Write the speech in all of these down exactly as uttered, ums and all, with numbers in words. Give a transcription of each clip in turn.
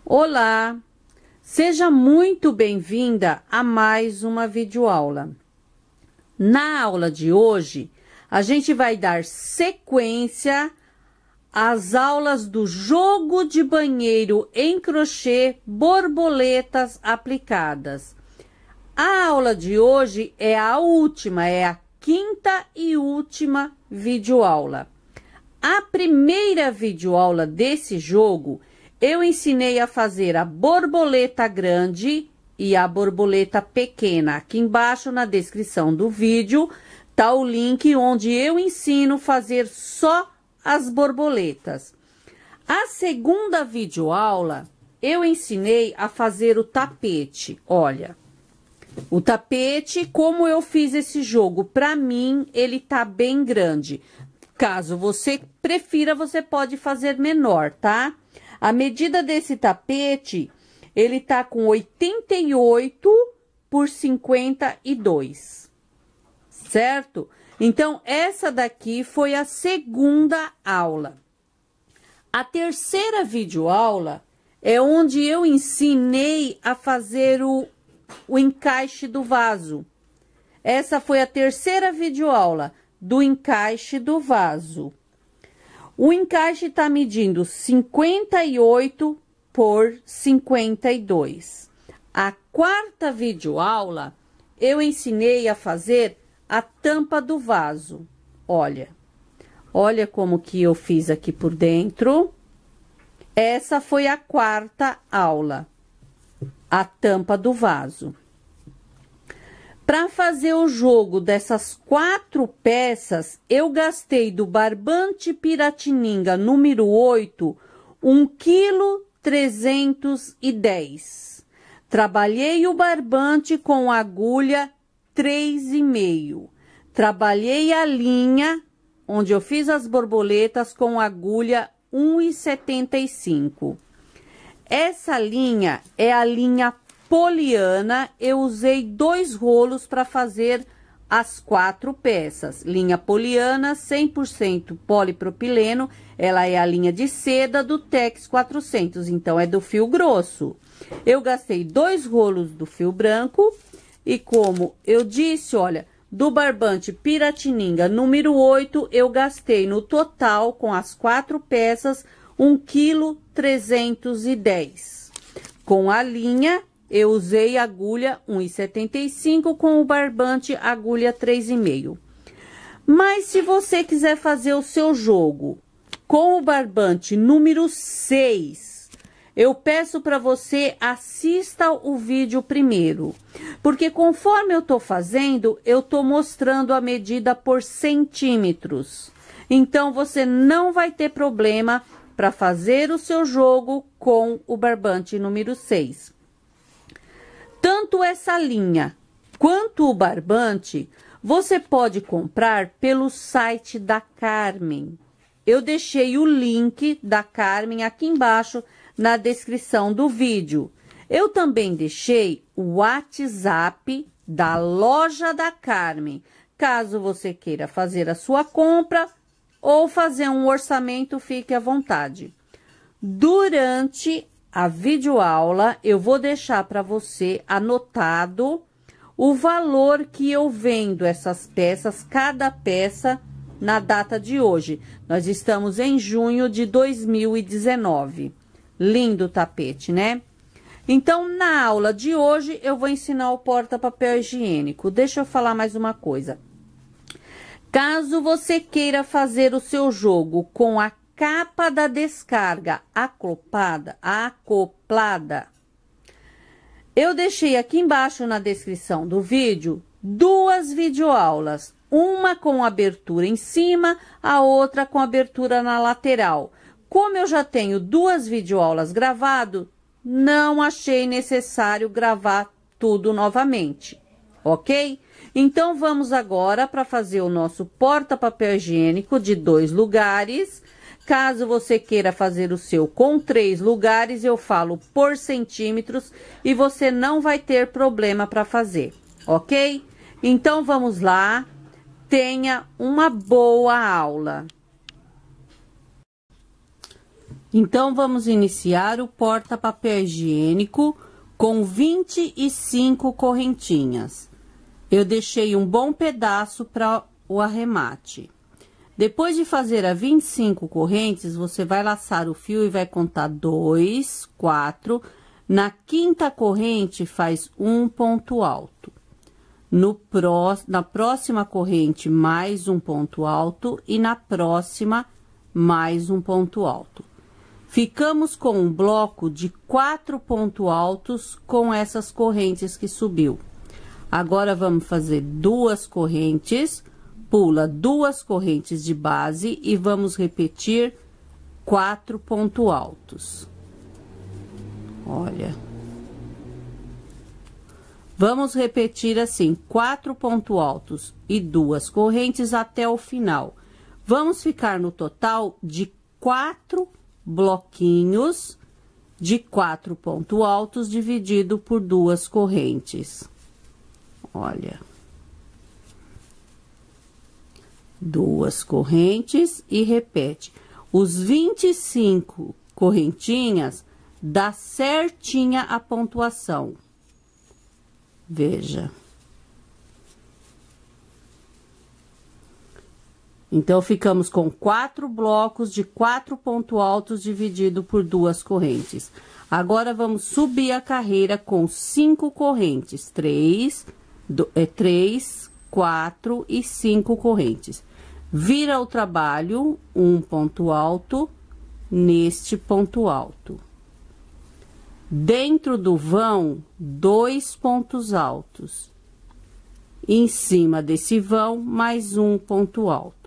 Olá, seja muito bem-vinda a mais uma videoaula. Na aula de hoje, a gente vai dar sequência às aulas do jogo de banheiro em crochê borboletas aplicadas. A aula de hoje é a última, é a quinta e última videoaula. A primeira videoaula desse jogo eu ensinei a fazer a borboleta grande e a borboleta pequena. Aqui embaixo na descrição do vídeo tá o link onde eu ensino a fazer só as borboletas. A segunda videoaula eu ensinei a fazer o tapete. Olha, o tapete, como eu fiz esse jogo, para mim ele tá bem grande. Caso você prefira, você pode fazer menor, tá? A medida desse tapete, ele tá com oitenta e oito por cinquenta e dois, certo? Então, essa daqui foi a segunda aula. A terceira videoaula é onde eu ensinei a fazer o, o encaixe do vaso. Essa foi a terceira videoaula do encaixe do vaso. O encaixe tá medindo cinquenta e oito por cinquenta e dois. A quarta videoaula, eu ensinei a fazer a tampa do vaso. Olha, olha como que eu fiz aqui por dentro. Essa foi a quarta aula, a tampa do vaso. Para fazer o jogo dessas quatro peças, eu gastei do barbante Piratininga número oito, um quilo trezentos e dez. Trabalhei o barbante com agulha três e meio. Trabalhei a linha, onde eu fiz as borboletas, com agulha um e setenta e cinco. Essa linha é a linha poliana. Eu usei dois rolos para fazer as quatro peças. Linha poliana, cem por cento polipropileno. Ela é a linha de seda do Tex quatrocentos, então é do fio grosso. Eu gastei dois rolos do fio branco e, como eu disse, olha, do barbante Piratininga número oito, eu gastei no total, com as quatro peças, um quilo trezentos e dez. Com a linha, eu usei agulha um e setenta e cinco, com o barbante agulha três e meio. Mas se você quiser fazer o seu jogo com o barbante número seis, eu peço para você assista o vídeo primeiro, porque conforme eu tô fazendo, eu tô mostrando a medida por centímetros. Então, você não vai ter problema para fazer o seu jogo com o barbante número seis. Tanto essa linha quanto o barbante, você pode comprar pelo site da Carmen. Eu deixei o link da Carmen aqui embaixo na descrição do vídeo. Eu também deixei o WhatsApp da loja da Carmen, caso você queira fazer a sua compra ou fazer um orçamento, fique à vontade. Durante a videoaula, eu vou deixar para você anotado o valor que eu vendo essas peças, cada peça, na data de hoje. Nós estamos em junho de dois mil e dezenove. Lindo tapete, né? Então, na aula de hoje, eu vou ensinar o porta-papel higiênico. Deixa eu falar mais uma coisa. Caso você queira fazer o seu jogo com a capa da descarga acoplada, acoplada, eu deixei aqui embaixo na descrição do vídeo duas videoaulas, uma com abertura em cima, a outra com abertura na lateral. Como eu já tenho duas videoaulas gravado, não achei necessário gravar tudo novamente, ok? Então, vamos agora para fazer o nosso porta-papel higiênico de dois lugares. Caso você queira fazer o seu com três lugares, eu falo por centímetros e você não vai ter problema para fazer, ok? Então, vamos lá. Tenha uma boa aula. Então, vamos iniciar o porta-papel higiênico com vinte e cinco correntinhas. Eu deixei um bom pedaço para o arremate. Depois de fazer as vinte e cinco correntes, você vai laçar o fio e vai contar dois, quatro. Na quinta corrente, faz um ponto alto. No pró, na próxima corrente, mais um ponto alto. E na próxima, mais um ponto alto. Ficamos com um bloco de quatro pontos altos com essas correntes que subiu. Agora, vamos fazer duas correntes, pula duas correntes de base e vamos repetir quatro pontos altos. Olha. Vamos repetir assim, quatro pontos altos e duas correntes até o final. Vamos ficar no total de quatro bloquinhos de quatro pontos altos dividido por duas correntes. Olha. Duas correntes e repete. Os vinte e cinco correntinhas dá certinha a pontuação. Veja. Então, ficamos com quatro blocos de quatro pontos altos dividido por duas correntes. Agora, vamos subir a carreira com cinco correntes. Três, do, é, três, quatro e cinco correntes. Vira o trabalho, um ponto alto, neste ponto alto. Dentro do vão, dois pontos altos. Em cima desse vão, mais um ponto alto.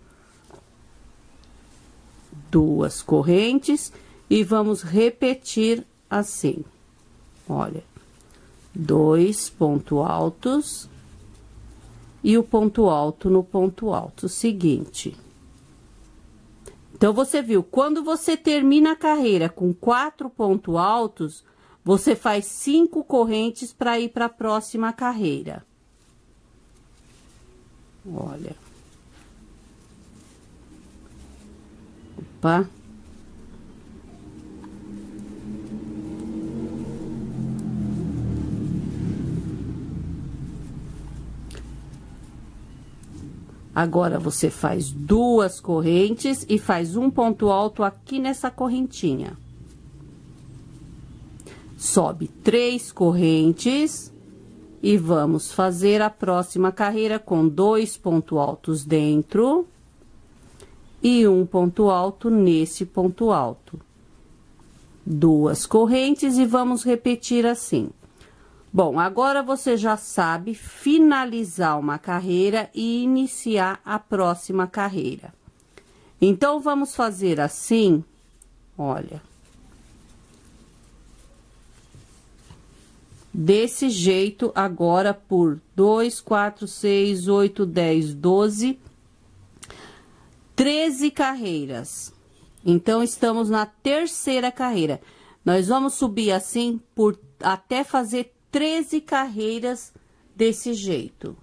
Duas correntes e vamos repetir assim. Olha, dois pontos altos e o ponto alto no ponto alto seguinte. Então, você viu, quando você termina a carreira com quatro pontos altos, você faz cinco correntes para ir para a próxima carreira. Olha. Opa. Agora, você faz duas correntes e faz um ponto alto aqui nessa correntinha. Sobe três correntes e vamos fazer a próxima carreira com dois pontos altos dentro e um ponto alto nesse ponto alto. Duas correntes e vamos repetir assim. Bom, agora você já sabe finalizar uma carreira e iniciar a próxima carreira. Então, vamos fazer assim, olha. Desse jeito, agora por dois, quatro, seis, oito, dez, doze, treze carreiras. Então, estamos na terceira carreira. Nós vamos subir assim por até fazer treze carreiras desse jeito.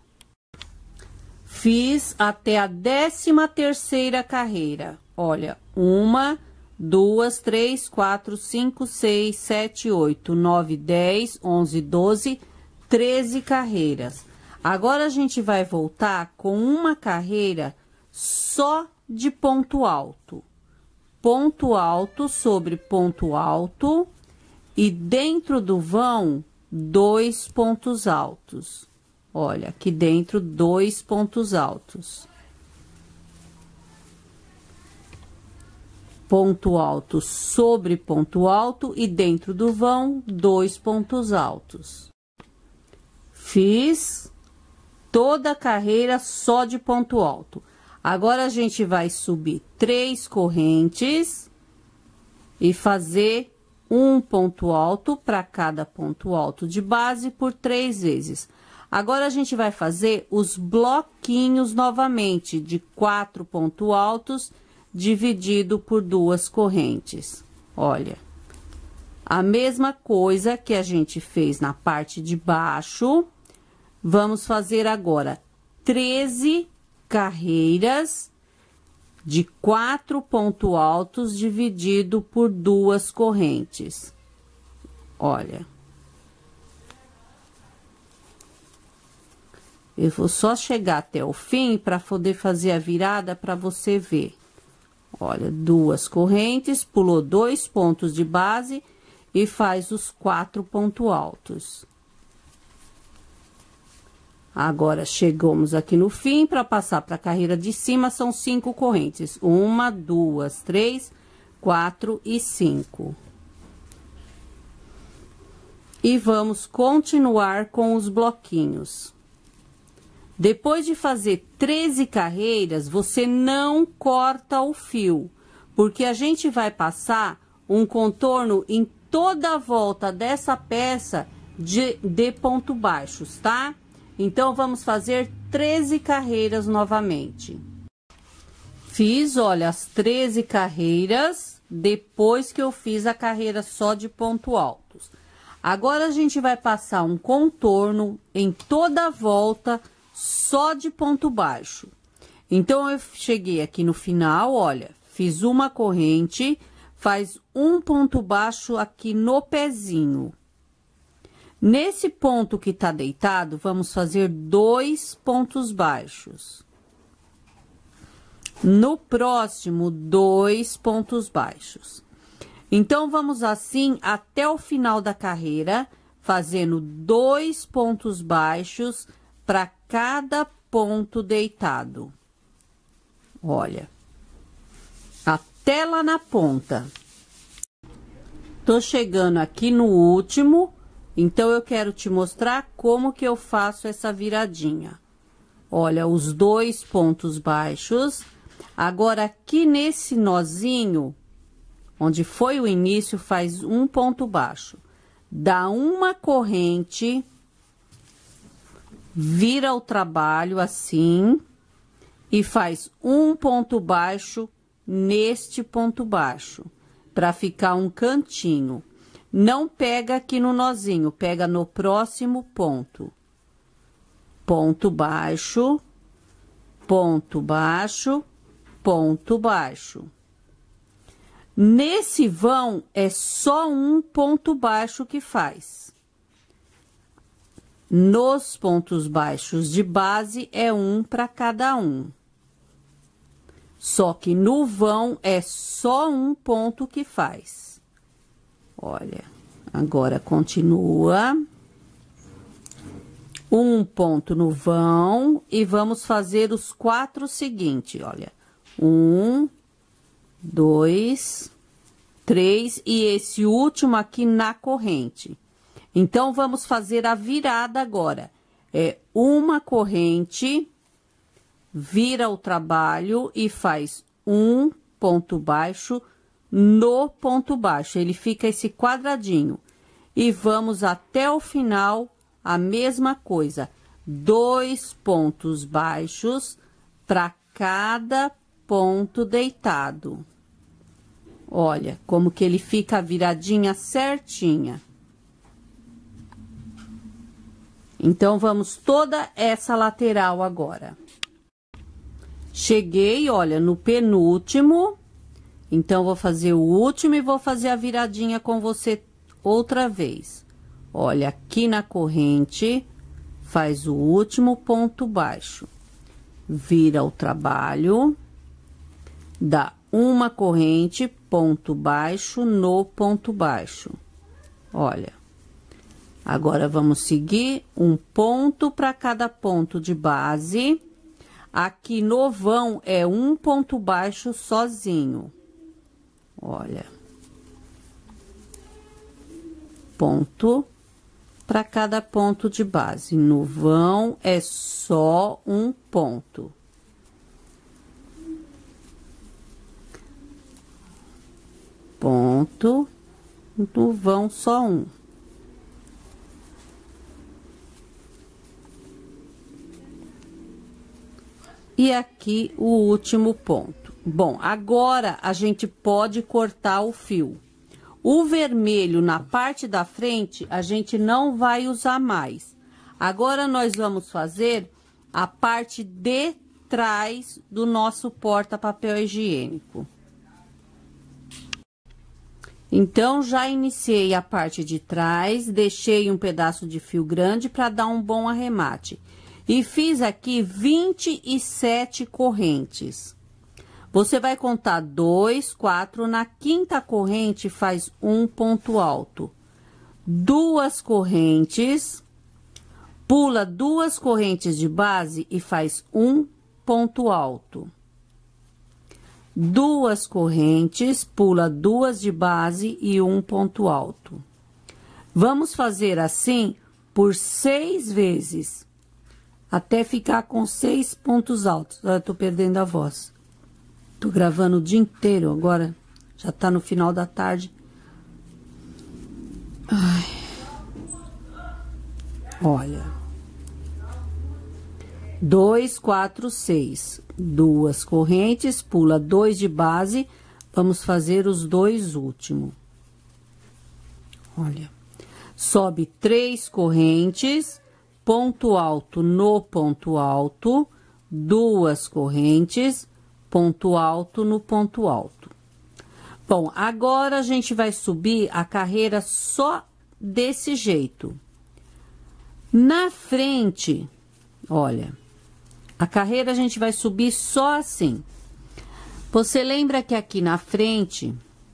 Fiz até a décima terceira carreira. Olha, uma, duas, três, quatro, cinco, seis, sete, oito, nove, dez, onze, doze, treze carreiras. Agora, a gente vai voltar com uma carreira só de ponto alto. Ponto alto sobre ponto alto e dentro do vão, dois pontos altos. Olha, aqui dentro, dois pontos altos. Ponto alto sobre ponto alto e dentro do vão, dois pontos altos. Fiz toda a carreira só de ponto alto. Agora, a gente vai subir três correntes e fazer um ponto alto para cada ponto alto de base por três vezes. Agora, a gente vai fazer os bloquinhos novamente de quatro pontos altos dividido por duas correntes. Olha, a mesma coisa que a gente fez na parte de baixo, vamos fazer agora treze carreiras de quatro pontos altos dividido por duas correntes. Olha. Eu vou só chegar até o fim para poder fazer a virada para você ver. Olha, duas correntes, pulou dois pontos de base e faz os quatro pontos altos. Agora, chegamos aqui no fim, para passar para a carreira de cima, são cinco correntes. Uma, duas, três, quatro e cinco. E vamos continuar com os bloquinhos. Depois de fazer treze carreiras, você não corta o fio, porque a gente vai passar um contorno em toda a volta dessa peça de, de ponto baixos, tá? Então, vamos fazer treze carreiras novamente. Fiz, olha, as treze carreiras, depois que eu fiz a carreira só de ponto altos. Agora, a gente vai passar um contorno em toda a volta só de ponto baixo. Então, eu cheguei aqui no final, olha, fiz uma corrente, faz um ponto baixo aqui no pezinho. Nesse ponto que tá deitado, vamos fazer dois pontos baixos. No próximo, dois pontos baixos. Então, vamos assim até o final da carreira, fazendo dois pontos baixos para cada ponto deitado. Olha, até lá na ponta. Tô chegando aqui no último, então eu quero te mostrar como que eu faço essa viradinha. Olha, os dois pontos baixos. Agora, aqui nesse nozinho, onde foi o início, faz um ponto baixo. Dá uma corrente, vira o trabalho assim e faz um ponto baixo neste ponto baixo, para ficar um cantinho. Não pega aqui no nozinho, pega no próximo ponto. Ponto baixo, ponto baixo, ponto baixo. Nesse vão, é só um ponto baixo que faz. Nos pontos baixos de base, é um para cada um. Só que no vão, é só um ponto que faz. Olha, agora continua. Um ponto no vão e vamos fazer os quatro seguintes, olha. Um, dois, três e esse último aqui na corrente. Então, vamos fazer a virada agora. É uma corrente, vira o trabalho e faz um ponto baixo no ponto baixo. Ele fica esse quadradinho. E vamos até o final, a mesma coisa. Dois pontos baixos para cada ponto deitado. Olha, como que ele fica a viradinha certinha. Então, vamos toda essa lateral agora. Cheguei, olha, no penúltimo. Então, vou fazer o último e vou fazer a viradinha com você outra vez. Olha, aqui na corrente, faz o último ponto baixo. Vira o trabalho, dá uma corrente, ponto baixo no ponto baixo. Olha. Agora, vamos seguir um ponto para cada ponto de base. Aqui no vão é um ponto baixo sozinho. Olha. Ponto para cada ponto de base. No vão é só um ponto. Ponto. No vão só um. E aqui o último ponto. Bom, agora a gente pode cortar o fio. O vermelho na parte da frente, a gente não vai usar mais. Agora, nós vamos fazer a parte de trás do nosso porta-papel higiênico. Então, já iniciei a parte de trás, deixei um pedaço de fio grande para dar um bom arremate. E fiz aqui vinte e sete correntes. Você vai contar dois, quatro, na quinta corrente faz um ponto alto. Duas correntes, pula duas correntes de base e faz um ponto alto. Duas correntes, pula duas de base e um ponto alto. Vamos fazer assim por seis vezes, até ficar com seis pontos altos. Eu tô perdendo a voz. Tô gravando o dia inteiro, agora já tá no final da tarde. Ai. Olha. Dois, quatro, seis. Duas correntes, pula dois de base. Vamos fazer os dois últimos. Olha. Sobe três correntes, ponto alto no ponto alto, duas correntes, ponto alto no ponto alto. Bom, agora a gente vai subir a carreira só desse jeito. Na frente, olha, a carreira a gente vai subir só assim. Você lembra que aqui na frente,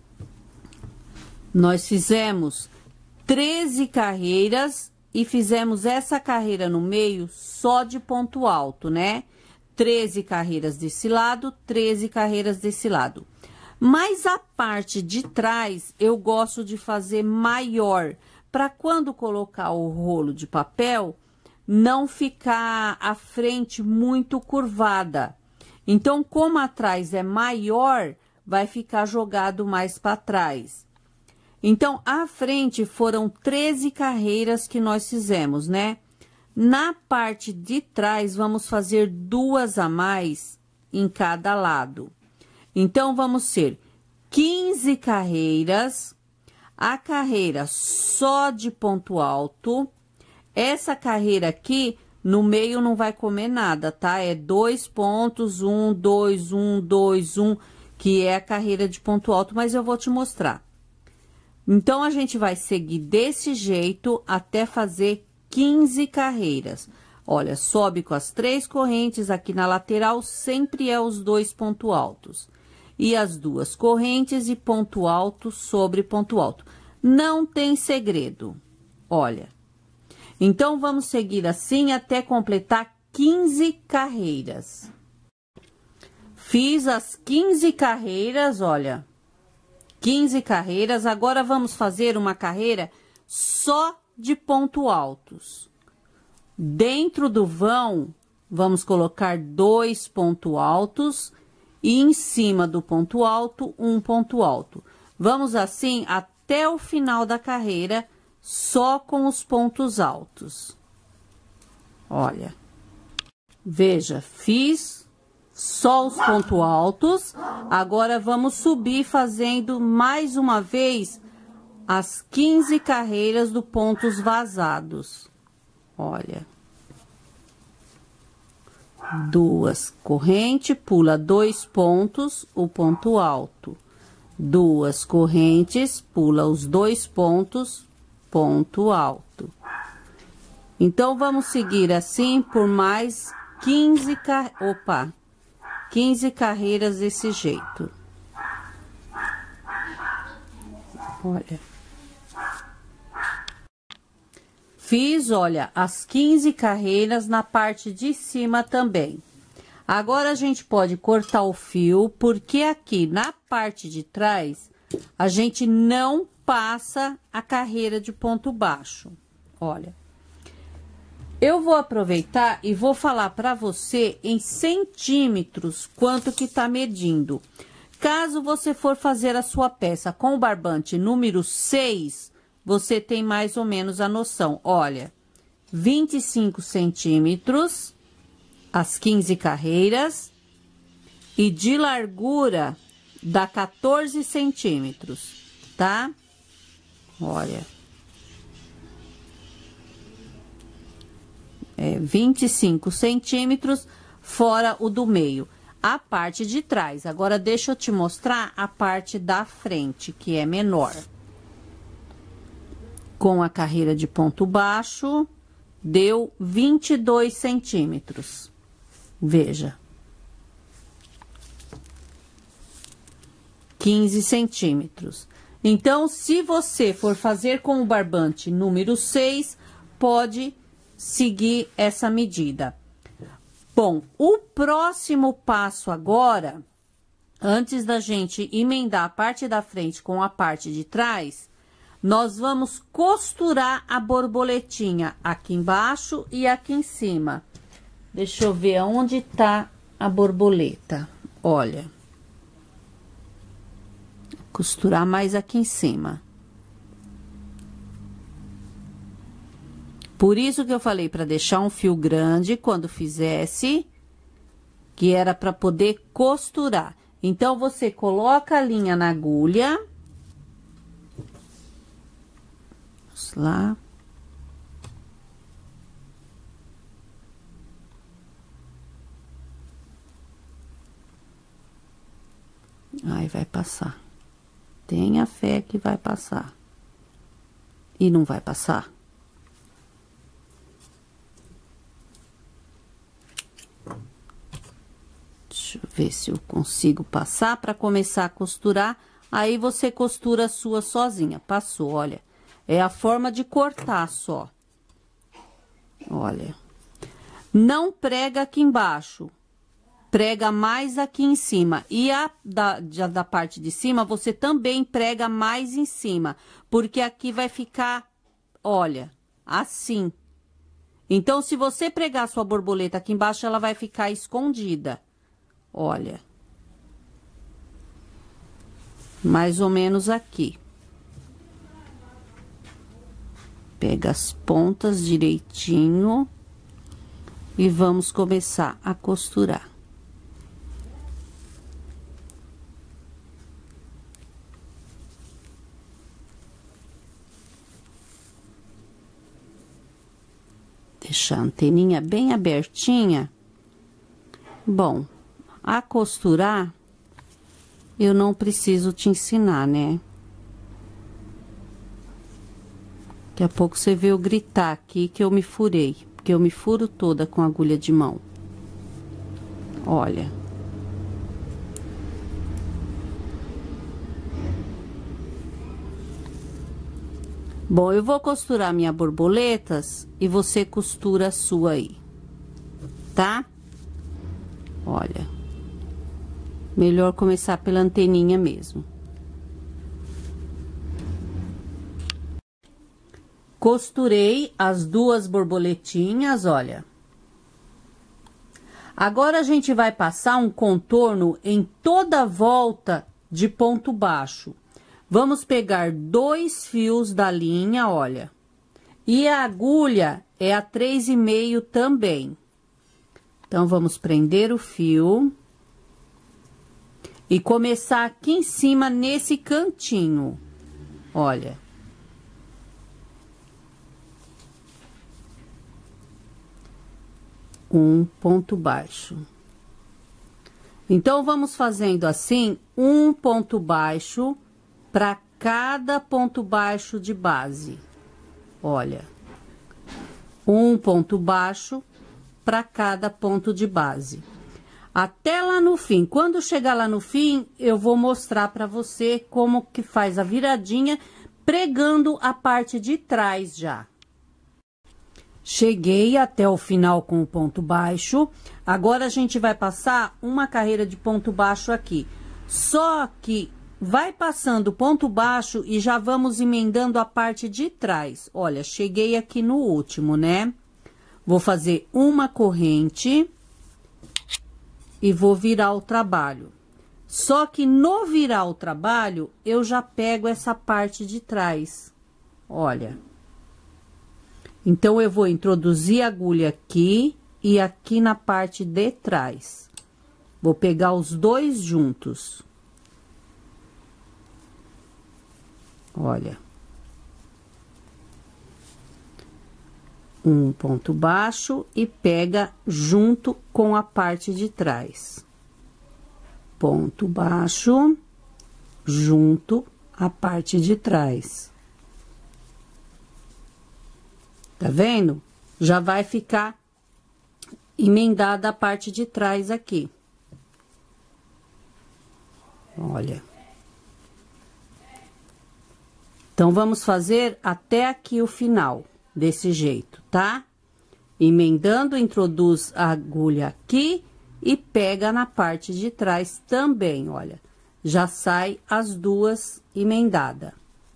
nós fizemos treze carreiras e fizemos essa carreira no meio só de ponto alto, né? treze carreiras desse lado, treze carreiras desse lado. Mas a parte de trás eu gosto de fazer maior, para quando colocar o rolo de papel, não ficar a frente muito curvada. Então, como atrás é maior, vai ficar jogado mais para trás. Então, à frente foram treze carreiras que nós fizemos, né? Na parte de trás, vamos fazer duas a mais em cada lado. Então, vamos ser quinze carreiras, a carreira só de ponto alto. Essa carreira aqui, no meio não vai comer nada, tá? É dois pontos, um, dois, um, dois, um, que é a carreira de ponto alto, mas eu vou te mostrar. Então, a gente vai seguir desse jeito até fazer quinze carreiras. Olha, sobe com as três correntes, aqui na lateral sempre é os dois pontos altos. E as duas correntes e ponto alto sobre ponto alto. Não tem segredo, olha. Então, vamos seguir assim até completar quinze carreiras. Fiz as quinze carreiras, olha. quinze carreiras, agora vamos fazer uma carreira só de ponto altos. Dentro do vão, vamos colocar dois pontos altos e em cima do ponto alto, um ponto alto. Vamos assim até o final da carreira, só com os pontos altos. Olha, veja, fiz só os pontos altos, agora vamos subir fazendo mais uma vez as quinze carreiras do pontos vazados. Olha. Duas correntes, pula dois pontos, o ponto alto. Duas correntes, pula os dois pontos, ponto alto. Então, vamos seguir assim por mais quinze, car... Opa, quinze carreiras desse jeito. Olha. Fiz, olha, as quinze carreiras na parte de cima também. Agora, a gente pode cortar o fio, porque aqui na parte de trás, a gente não passa a carreira de ponto baixo. Olha, eu vou aproveitar e vou falar para você em centímetros quanto que tá medindo. Caso você for fazer a sua peça com o barbante número seis, você tem mais ou menos a noção. Olha, vinte e cinco centímetros, as quinze carreiras, e de largura dá quatorze centímetros, tá? Olha. É vinte e cinco centímetros, fora o do meio. A parte de trás. Agora, deixa eu te mostrar a parte da frente, que é menor. Com a carreira de ponto baixo, deu vinte e dois centímetros. Veja. quinze centímetros. Então, se você for fazer com o barbante número seis, pode seguir essa medida. Bom, o próximo passo agora, antes da gente emendar a parte da frente com a parte de trás, nós vamos costurar a borboletinha aqui embaixo e aqui em cima. Deixa eu ver aonde tá a borboleta. Olha. Costurar mais aqui em cima. Por isso que eu falei para deixar um fio grande quando fizesse, que era para poder costurar. Então, você coloca a linha na agulha. Vamos lá. Aí, vai passar. Tenha fé que vai passar. E não vai passar. Deixa eu ver se eu consigo passar para começar a costurar. Aí, você costura a sua sozinha. Passou, olha. É a forma de cortar só. Olha. Não prega aqui embaixo. Prega mais aqui em cima. E a da, da parte de cima, você também prega mais em cima. Porque aqui vai ficar, olha, assim. Então, se você pregar sua borboleta aqui embaixo, ela vai ficar escondida. Olha. Mais ou menos aqui. Pega as pontas direitinho. E vamos começar a costurar. Deixar a anteninha bem abertinha. Bom, a costurar, eu não preciso te ensinar, né? Daqui a pouco você vê eu gritar aqui que eu me furei, porque eu me furo toda com agulha de mão. Olha. Bom, eu vou costurar minhas borboletas e você costura a sua aí, tá? Olha. Melhor começar pela anteninha mesmo. Costurei as duas borboletinhas, olha. Agora, a gente vai passar um contorno em toda a volta de ponto baixo. Vamos pegar dois fios da linha, olha. E a agulha é a três e meio também. Então, vamos prender o fio. E começar aqui em cima, nesse cantinho. Olha. Um ponto baixo. Então, vamos fazendo assim, um ponto baixo para cada ponto baixo de base. Olha, um ponto baixo para cada ponto de base. Até lá no fim. Quando chegar lá no fim, eu vou mostrar para você como que faz a viradinha, pregando a parte de trás já. Cheguei até o final com o ponto baixo. Agora, a gente vai passar uma carreira de ponto baixo aqui. Só que vai passando ponto baixo e já vamos emendando a parte de trás. Olha, cheguei aqui no último, né? Vou fazer uma corrente e vou virar o trabalho. Só que no virar o trabalho, eu já pego essa parte de trás. Olha. Então, eu vou introduzir a agulha aqui e aqui na parte de trás. Vou pegar os dois juntos. Olha. um ponto baixo e pega junto com a parte de trás. Ponto baixo, junto à parte de trás. Tá vendo? Já vai ficar emendada a parte de trás aqui. Olha. Então, vamos fazer até aqui o final, desse jeito, tá? Emendando, introduz a agulha aqui e pega na parte de trás também, olha. Já sai as duas emendadas.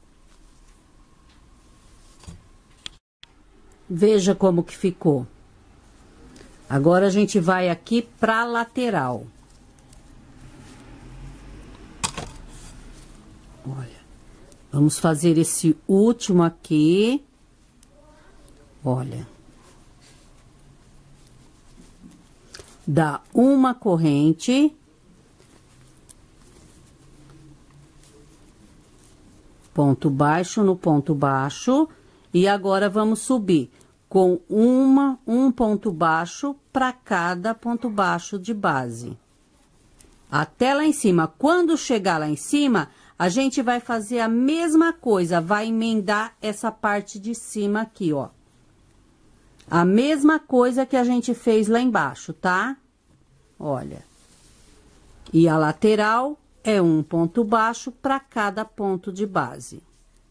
Veja como que ficou. Agora, a gente vai aqui pra lateral. Olha, vamos fazer esse último aqui. Olha. Dá uma corrente. Ponto baixo no ponto baixo. E agora, vamos subir com uma, um ponto baixo para cada ponto baixo de base. Até lá em cima. Quando chegar lá em cima, a gente vai fazer a mesma coisa, vai emendar essa parte de cima aqui, ó. A mesma coisa que a gente fez lá embaixo, tá? Olha. E a lateral é um ponto baixo para cada ponto de base.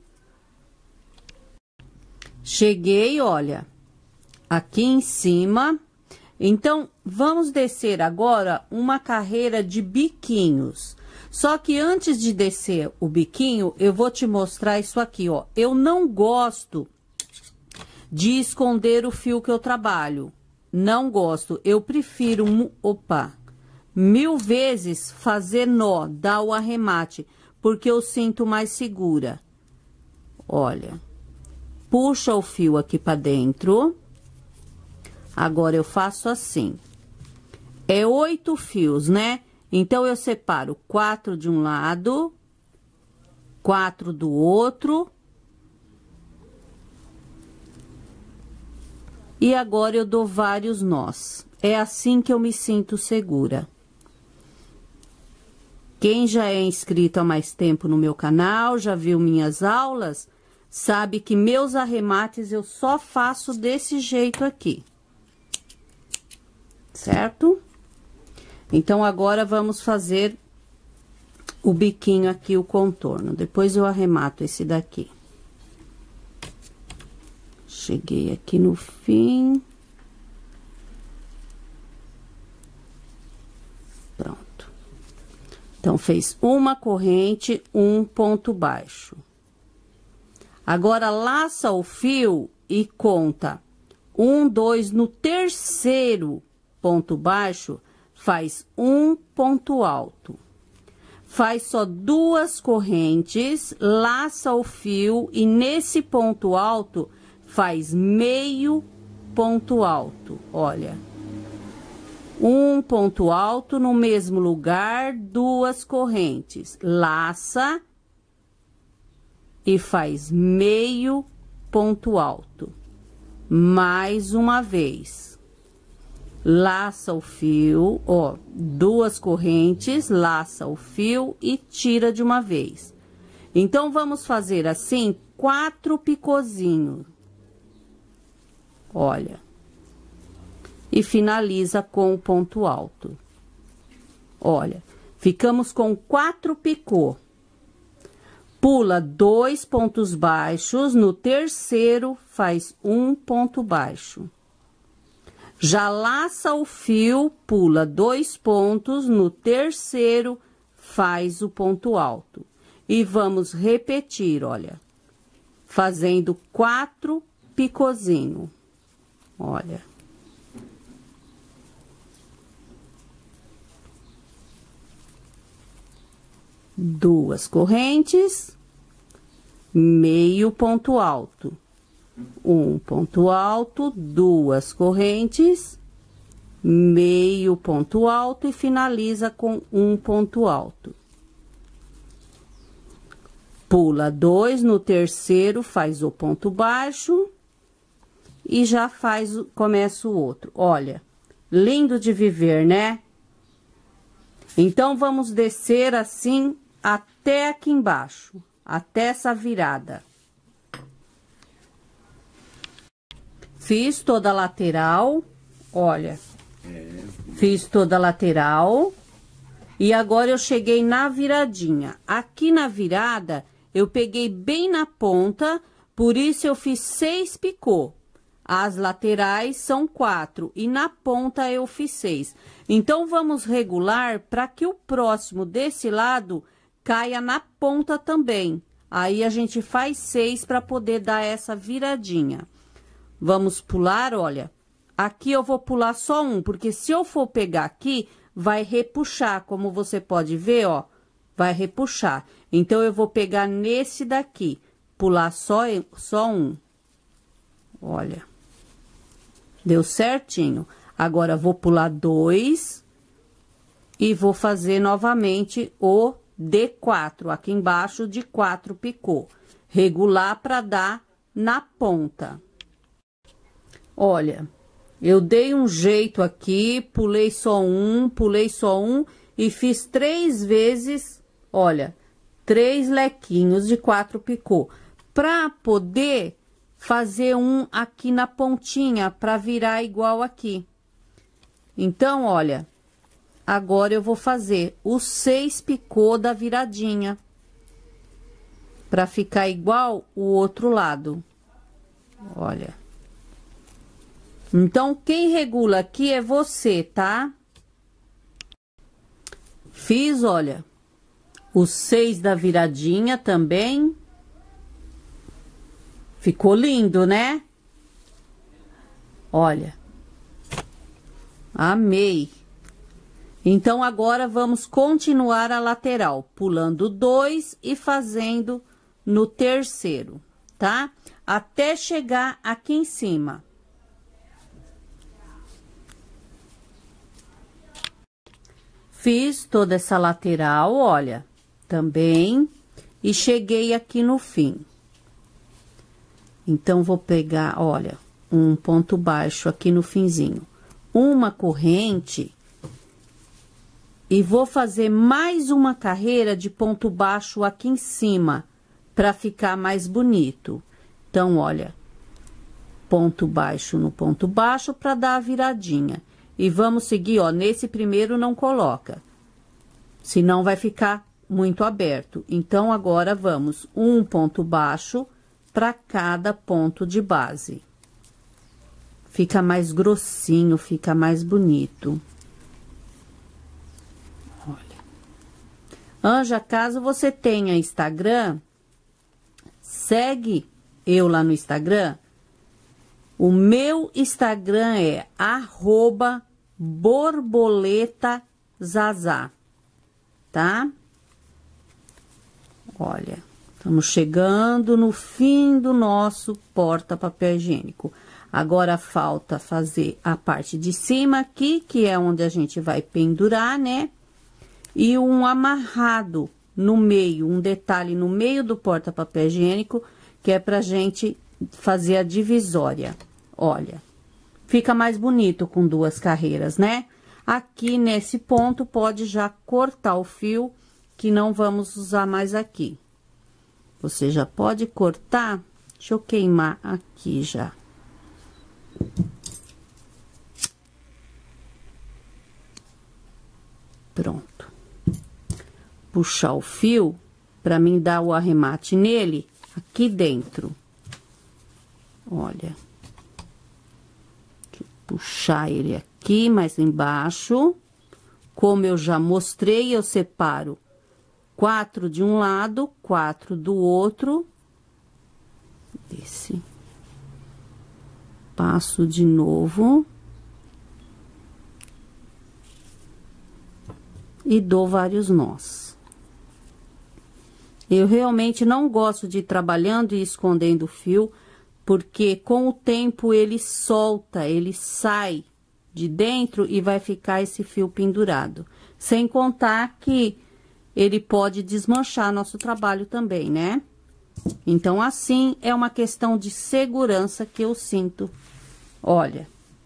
Cheguei, olha, aqui em cima. Então, vamos descer agora uma carreira de biquinhos. Só que antes de descer o biquinho, eu vou te mostrar isso aqui, ó. Eu não gosto de esconder o fio que eu trabalho. Não gosto. Eu prefiro, opa, mil vezes fazer nó, dar o arremate, porque eu sinto mais segura. Olha. Puxa o fio aqui pra dentro. Agora, eu faço assim. É oito fios, né? Então, eu separo quatro de um lado, quatro do outro. E agora, eu dou vários nós. É assim que eu me sinto segura. Quem já é inscrito há mais tempo no meu canal, já viu minhas aulas, sabe que meus arremates eu só faço desse jeito aqui. Certo? Então, agora, vamos fazer o biquinho aqui, o contorno. Depois, eu arremato esse daqui. Cheguei aqui no fim. Pronto. Então, fez uma corrente, um ponto baixo. Agora, laça o fio e conta um, dois, no terceiro ponto baixo, faz um ponto alto. Faz só duas correntes, laça o fio e nesse ponto alto, faz meio ponto alto, olha. Um ponto alto no mesmo lugar, duas correntes, laça e faz meio ponto alto. Mais uma vez. Laça o fio, ó, duas correntes, laça o fio e tira de uma vez. Então, vamos fazer assim, quatro picozinhos. Olha. E finaliza com o ponto alto. Olha, ficamos com quatro picô. Pula dois pontos baixos, no terceiro faz um ponto baixo. Já laça o fio, pula dois pontos, no terceiro faz o ponto alto. E vamos repetir, olha, fazendo quatro picozinhos. Olha. Duas correntes, meio ponto alto. Um ponto alto, duas correntes, meio ponto alto e finaliza com um ponto alto. Pula dois, no terceiro faz o ponto baixo e já faz, começa o outro. Olha, lindo de viver, né? Então, vamos descer assim até aqui embaixo, até essa virada. Fiz toda a lateral, olha, fiz toda a lateral. E agora eu cheguei na viradinha. Aqui na virada, eu peguei bem na ponta, por isso eu fiz seis picô. As laterais são quatro e na ponta eu fiz seis. Então, vamos regular para que o próximo desse lado caia na ponta também. Aí, a gente faz seis para poder dar essa viradinha. Vamos pular, olha. Aqui eu vou pular só um, porque se eu for pegar aqui, vai repuxar, como você pode ver, ó. Vai repuxar. Então, eu vou pegar nesse daqui, pular só, só um. Olha. Deu certinho. Agora, vou pular dois e vou fazer novamente o D quatro, aqui embaixo de quatro picô. Regular para dar na ponta. Olha, eu dei um jeito aqui, pulei só um, pulei só um e fiz três vezes, olha, três lequinhos de quatro picô. Para poder fazer um aqui na pontinha, para virar igual aqui. Então, olha, agora eu vou fazer os seis picô da viradinha, para ficar igual o outro lado. Olha. Então, quem regula aqui é você, tá? Fiz, olha, os seis da viradinha também. Ficou lindo, né? Olha. Amei. Então, agora vamos continuar a lateral, pulando dois e fazendo no terceiro, tá? Até chegar aqui em cima. Fiz toda essa lateral, olha, também, e cheguei aqui no fim. Então, vou pegar, olha, um ponto baixo aqui no finzinho. Uma corrente e vou fazer mais uma carreira de ponto baixo aqui em cima, para ficar mais bonito. Então, olha, ponto baixo no ponto baixo para dar a viradinha. E vamos seguir, ó, nesse primeiro não coloca, senão vai ficar muito aberto. Então, agora vamos um ponto baixo para cada ponto de base. Fica mais grossinho, fica mais bonito. Olha. Anja, caso você tenha Instagram, segue eu lá no Instagram. O meu Instagram é arroba borboleta zazá, tá? Olha, estamos chegando no fim do nosso porta-papel higiênico. Agora, falta fazer a parte de cima aqui, que é onde a gente vai pendurar, né? E um amarrado no meio, um detalhe no meio do porta-papel higiênico, que é pra gente fazer a divisória. Olha, fica mais bonito com duas carreiras, né? Aqui, nesse ponto, pode já cortar o fio, que não vamos usar mais aqui. Você já pode cortar. Deixa eu queimar aqui já. Pronto. Puxar o fio para mim dar o arremate nele aqui dentro. Olha. Deixa eu puxar ele aqui mais embaixo. Como eu já mostrei, eu separo quatro de um lado, quatro do outro. Esse. Passo de novo. E dou vários nós. Eu realmente não gosto de ir trabalhando e escondendo o fio, porque com o tempo ele solta, ele sai de dentro e vai ficar esse fio pendurado. Sem contar que ele pode desmanchar nosso trabalho também, né? Então, assim, é uma questão de segurança que eu sinto Olha.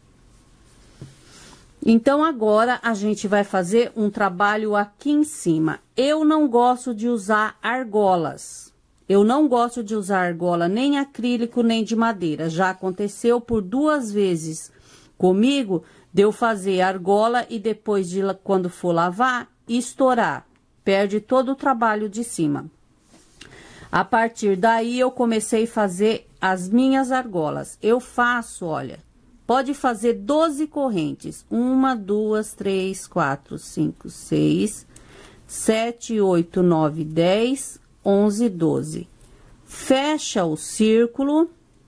Então, agora, a gente vai fazer um trabalho aqui em cima. Eu não gosto de usar argolas. Eu não gosto de usar argola nem acrílico, nem de madeira. Já aconteceu por duas vezes comigo de eu fazer argola e depois de quando for lavar, estourar. Perde todo o trabalho de cima. A partir daí, eu comecei a fazer as minhas argolas. Eu faço, olha, pode fazer doze correntes. Uma, duas, três, quatro, cinco, seis, sete, oito, nove, dez, onze, doze. Fecha o círculo.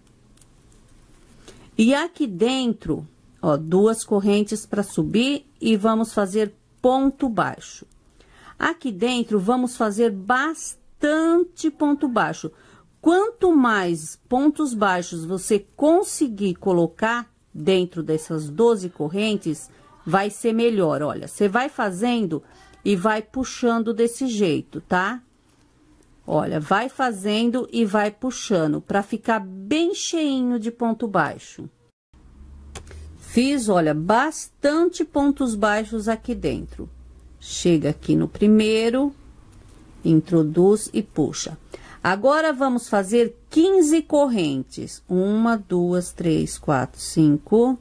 E aqui dentro, ó, duas correntes para subir e vamos fazer ponto baixo. Aqui dentro, vamos fazer bastante ponto baixo. Quanto mais pontos baixos você conseguir colocar dentro dessas doze correntes, vai ser melhor. Olha, você vai fazendo e vai puxando desse jeito, tá? Olha, vai fazendo e vai puxando para ficar bem cheinho de ponto baixo. Fiz, olha, bastante pontos baixos aqui dentro. Chega aqui no primeiro, introduz e puxa. Agora, vamos fazer quinze correntes. Uma, duas, três, quatro, cinco,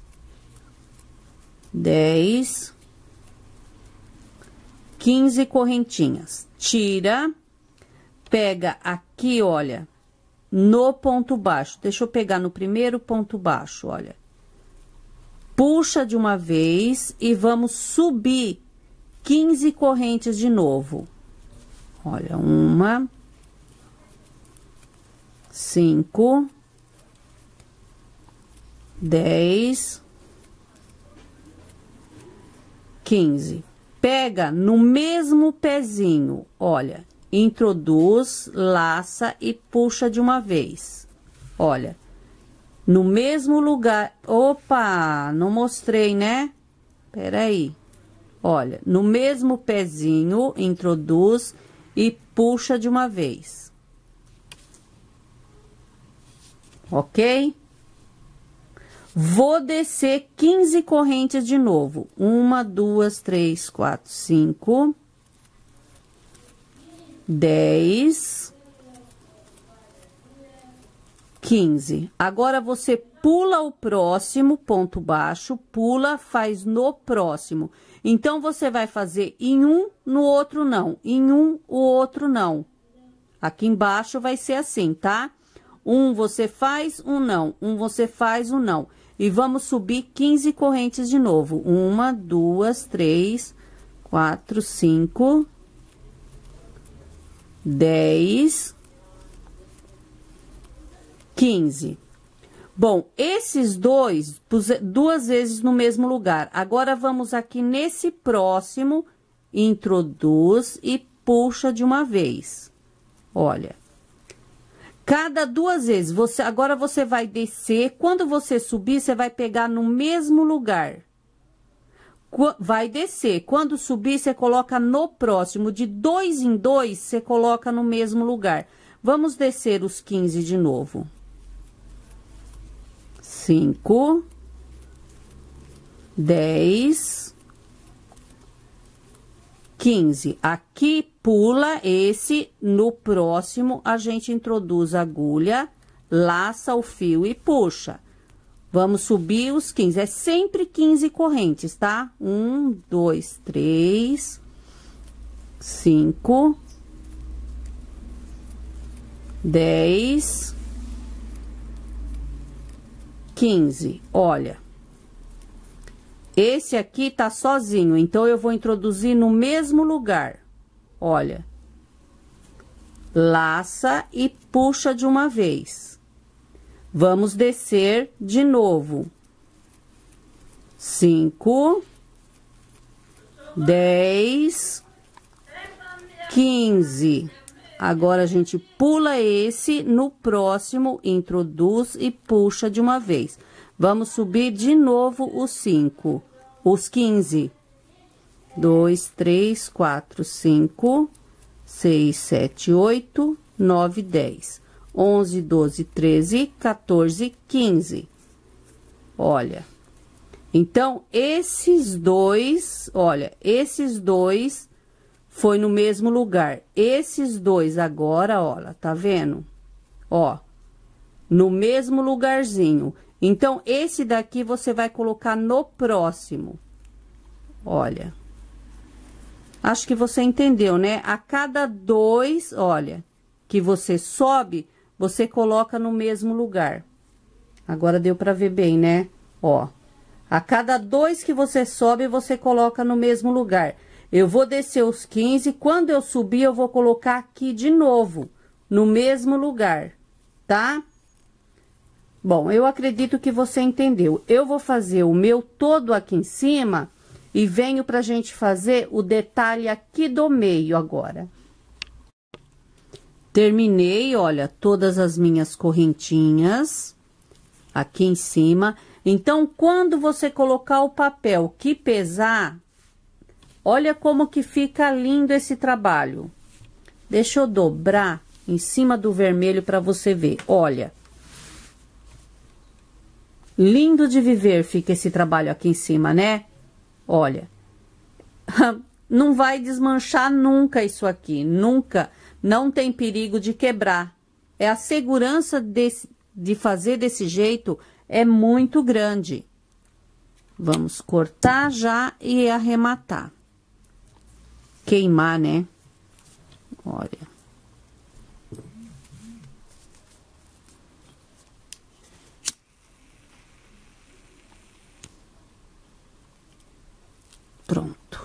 dez, quinze correntinhas. Tira, pega aqui, olha, no ponto baixo. Deixa eu pegar no primeiro ponto baixo, olha. Puxa de uma vez e vamos subir quinze correntes de novo. Olha, uma, cinco, dez, quinze. Pega no mesmo pezinho, olha, introduz, laça e puxa de uma vez. Olha, no mesmo lugar. Opa, não mostrei, né? Peraí. Olha, no mesmo pezinho, introduz e puxa de uma vez. Ok? Vou descer quinze correntes de novo. Uma, duas, três, quatro, cinco, dez, quinze. Agora, você pula o próximo ponto baixo, pula, faz no próximo. Então, você vai fazer em um, no outro não. Em um, o outro não. Aqui embaixo vai ser assim, tá? Um você faz, um não. Um você faz, um não. E vamos subir quinze correntes de novo. Uma, duas, três, quatro, cinco, dez, quinze. Bom, esses dois, duas vezes no mesmo lugar. Agora, vamos aqui nesse próximo, introduz e puxa de uma vez. Olha. Cada duas vezes, você, agora você vai descer, quando você subir, você vai pegar no mesmo lugar. Vai descer, quando subir, você coloca no próximo, de dois em dois, você coloca no mesmo lugar. Vamos descer os quinze de novo. Cinco, dez, quinze. Aqui pula esse, no próximo a gente introduz a agulha, laça o fio e puxa. Vamos subir os quinze, é sempre quinze correntes, tá? Um, dois, três, cinco, dez, quinze. Olha, esse aqui tá sozinho, então eu vou introduzir no mesmo lugar. Olha, laça e puxa de uma vez. Vamos descer de novo. Cinco, dez, quinze. Agora, a gente pula esse, no próximo, introduz e puxa de uma vez. Vamos subir de novo os cinco, os quinze. Dois, três, quatro, cinco, seis, sete, oito, nove, dez, onze, doze, treze, quatorze, quinze. Olha. Então, esses dois, olha, esses dois foi no mesmo lugar. Esses dois agora, olha, tá vendo? Ó, no mesmo lugarzinho. Então, esse daqui você vai colocar no próximo. Olha. Acho que você entendeu, né? A cada dois, olha, que você sobe, você coloca no mesmo lugar. Agora deu pra ver bem, né? Ó. A cada dois que você sobe, você coloca no mesmo lugar. Eu vou descer os quinze, quando eu subir, eu vou colocar aqui de novo, no mesmo lugar, tá? Bom, eu acredito que você entendeu. Eu vou fazer o meu todo aqui em cima e venho pra gente fazer o detalhe aqui do meio agora. Terminei, olha, todas as minhas correntinhas aqui em cima. Então, quando você colocar o papel que pesar, olha como que fica lindo esse trabalho. Deixa eu dobrar em cima do vermelho para você ver, olha. Lindo de viver fica esse trabalho aqui em cima, né? Olha. Não vai desmanchar nunca isso aqui, nunca. Não tem perigo de quebrar. É a segurança desse, de fazer desse jeito é muito grande. Vamos cortar já e arrematar. Queimar, né? Olha. Pronto.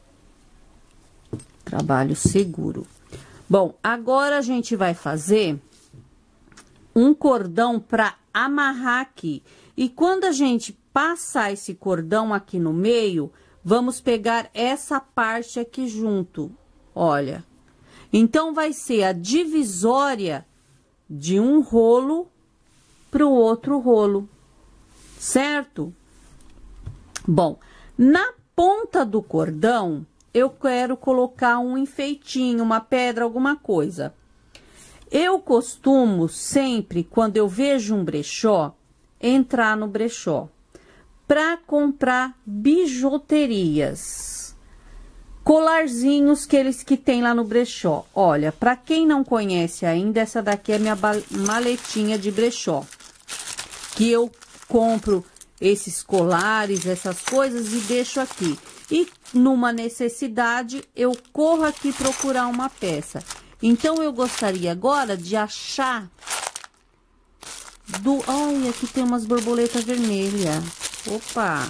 Trabalho seguro. Bom, agora a gente vai fazer um cordão para amarrar aqui. E quando a gente passar esse cordão aqui no meio, vamos pegar essa parte aqui junto, olha. Então, vai ser a divisória de um rolo pro outro rolo, certo? Bom, na ponta do cordão, eu quero colocar um enfeitinho, uma pedra, alguma coisa. Eu costumo sempre, quando eu vejo um brechó, entrar no brechó para comprar bijuterias, colarzinhos que eles que tem lá no brechó. Olha, para quem não conhece ainda, essa daqui é minha maletinha de brechó, que eu compro esses colares, essas coisas e deixo aqui. E numa necessidade, eu corro aqui procurar uma peça. Então, eu gostaria agora de achar do... Olha, aqui tem umas borboletas vermelhas. Opa!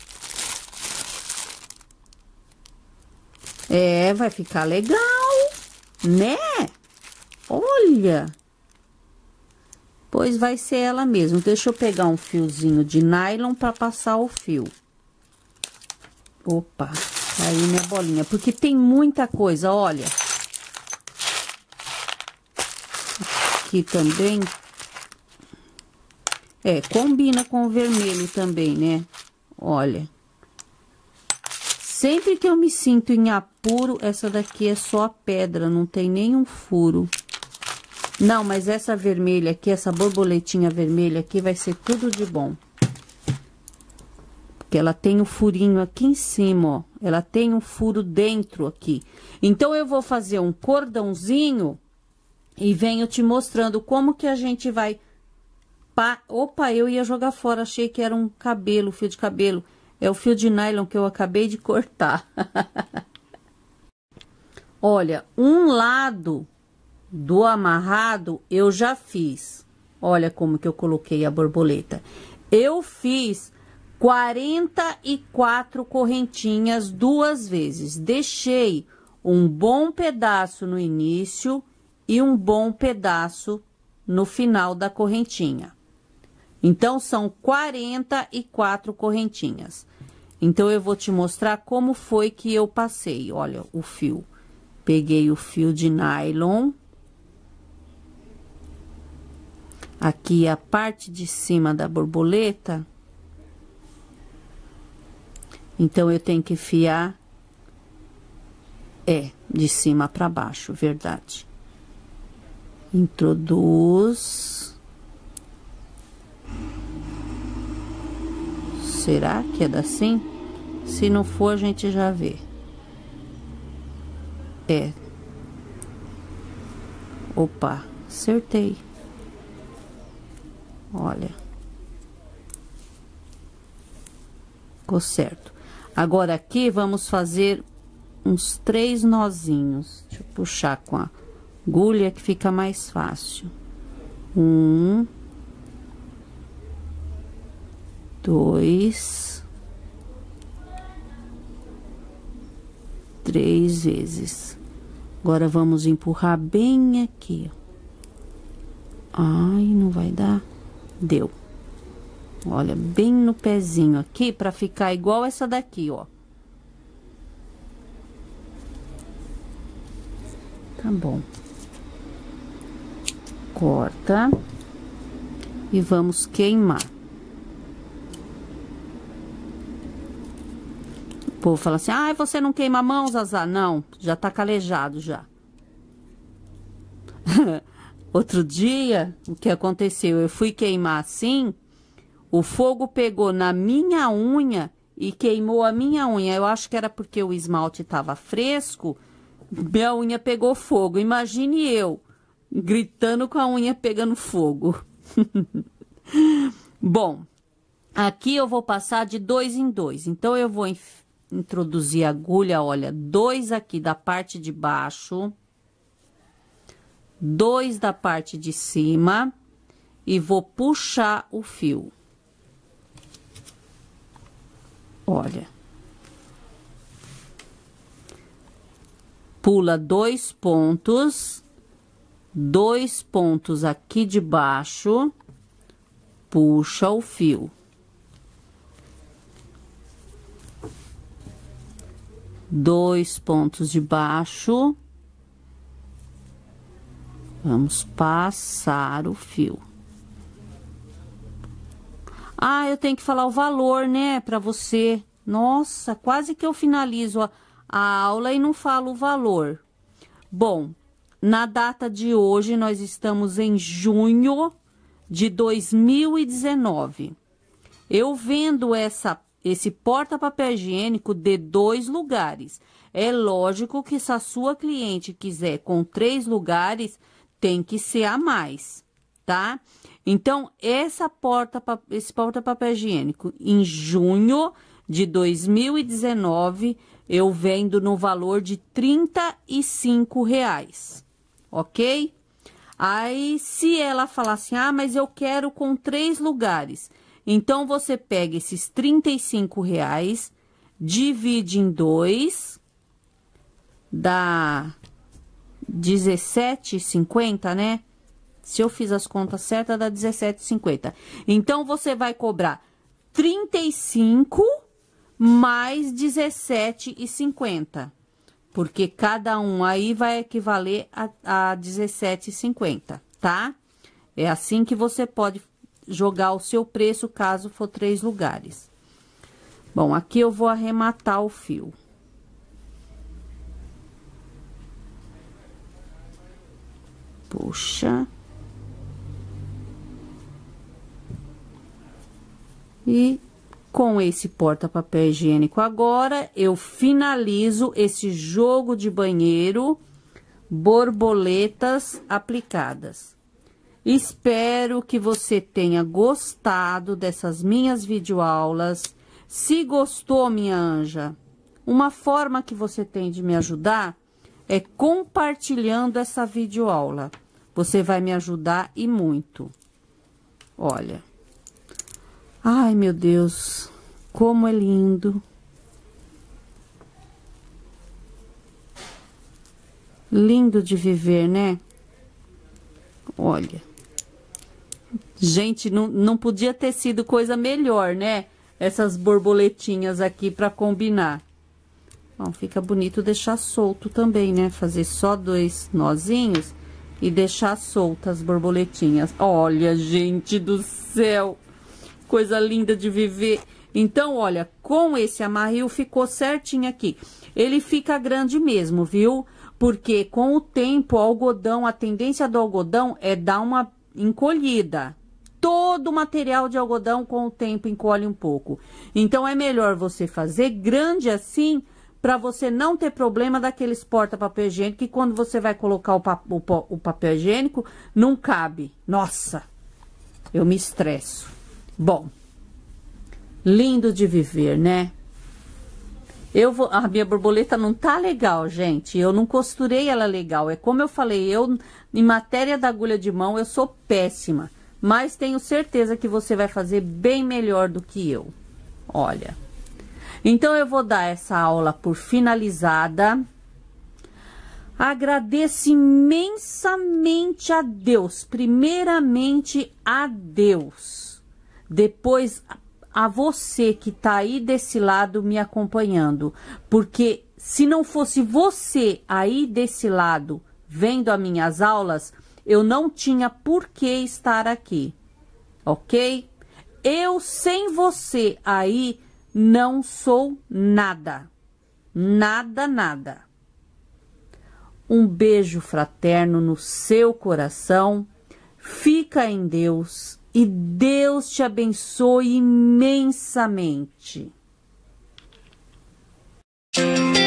É, vai ficar legal, né? Olha! Pois vai ser ela mesmo. Deixa eu pegar um fiozinho de nylon para passar o fio. Opa, aí minha bolinha. Porque tem muita coisa, olha. Aqui também. É, combina com o vermelho também, né? Olha. Sempre que eu me sinto em apuro, essa daqui é só a pedra, não tem nenhum furo. Não, mas essa vermelha aqui, essa borboletinha vermelha aqui, vai ser tudo de bom. Porque ela tem um furinho aqui em cima, ó. Ela tem um furo dentro aqui. Então, eu vou fazer um cordãozinho e venho te mostrando como que a gente vai... Pa... Opa, eu ia jogar fora, achei que era um cabelo, fio de cabelo. É o fio de nylon que eu acabei de cortar. Olha, um lado do amarrado eu já fiz. Olha como que eu coloquei a borboleta. Eu fiz quarenta e quatro correntinhas duas vezes. Deixei um bom pedaço no início e um bom pedaço no final da correntinha. Então, são quarenta e quatro correntinhas. Então, eu vou te mostrar como foi que eu passei. Olha, o fio. Peguei o fio de nylon. Aqui, a parte de cima da borboleta. Então, eu tenho que enfiar... É, de cima para baixo, verdade. Introduz... Será que é assim? Se não for, a gente já vê. É. Opa, acertei. Olha. Ficou certo. Agora aqui vamos fazer uns três nozinhos. Deixa eu puxar com a agulha que fica mais fácil. Um. Dois. Três vezes. Agora vamos empurrar bem aqui, ó. Ai, não vai dar? Deu. Olha, bem no pezinho aqui, pra ficar igual essa daqui, ó. Tá bom. Corta. E vamos queimar. O povo fala assim, ai, ah, você não queima a mão, Zazá? Não, já tá calejado já. Outro dia, o que aconteceu? Eu fui queimar assim, o fogo pegou na minha unha e queimou a minha unha. Eu acho que era porque o esmalte tava fresco, minha unha pegou fogo. Imagine eu, gritando com a unha pegando fogo. Bom, aqui eu vou passar de dois em dois. Então, eu vou introduzir a agulha, olha, dois aqui da parte de baixo, dois da parte de cima e vou puxar o fio. Olha. Pula dois pontos, dois pontos aqui de baixo, puxa o fio. Dois pontos de baixo, vamos passar o fio. Ah, eu tenho que falar o valor, né, pra você. Nossa, quase que eu finalizo a, a aula e não falo o valor. Bom, na data de hoje, nós estamos em junho de dois mil e dezenove. Eu vendo essa esse porta-papel higiênico de dois lugares. É lógico que se a sua cliente quiser com três lugares, tem que ser a mais, tá? Então, essa porta, esse porta-papel higiênico, em junho de dois mil e dezenove, eu vendo no valor de trinta e cinco reais, ok? Aí, se ela falar assim, ah, mas eu quero com três lugares... Então, você pega esses trinta e cinco reais, divide em dois, dá dezessete e cinquenta, né? Se eu fiz as contas certas, dá dezessete e cinquenta. Então, você vai cobrar trinta e cinco mais dezessete e cinquenta. Porque cada um aí vai equivaler a, a dezessete e cinquenta, tá? É assim que você pode jogar o seu preço, caso for três lugares. Bom, aqui eu vou arrematar o fio. Puxa. E com esse porta-papel higiênico agora, eu finalizo esse jogo de banheiro, borboletas aplicadas. Espero que você tenha gostado dessas minhas videoaulas. Se gostou, minha anja, uma forma que você tem de me ajudar é compartilhando essa videoaula. Você vai me ajudar e muito. Olha. Ai, meu Deus, como é lindo. Lindo de viver, né? Olha. Gente, não, não podia ter sido coisa melhor, né? Essas borboletinhas aqui pra combinar. Bom, fica bonito deixar solto também, né? Fazer só dois nozinhos e deixar soltas as borboletinhas. Olha, gente do céu! Coisa linda de viver. Então, olha, com esse amarril ficou certinho aqui. Ele fica grande mesmo, viu? Porque com o tempo, o algodão, a tendência do algodão é dar uma encolhida, todo o material de algodão com o tempo encolhe um pouco. Então, é melhor você fazer grande assim, para você não ter problema daqueles porta-papel higiênico, que quando você vai colocar o, pa o, o papel higiênico, não cabe. Nossa, eu me estresso. Bom, lindo de viver, né? Eu vou, a minha borboleta não tá legal, gente. Eu não costurei ela legal. É como eu falei, eu, em matéria da agulha de mão, eu sou péssima. Mas tenho certeza que você vai fazer bem melhor do que eu. Olha. Então, eu vou dar essa aula por finalizada. Agradeço imensamente a Deus. Primeiramente, a Deus. Depois, a você que tá aí desse lado me acompanhando. Porque se não fosse você aí desse lado vendo as minhas aulas, eu não tinha por que estar aqui. Ok? Eu sem você aí não sou nada. Nada, nada. Um beijo fraterno no seu coração. Fica em Deus. E Deus te abençoe imensamente.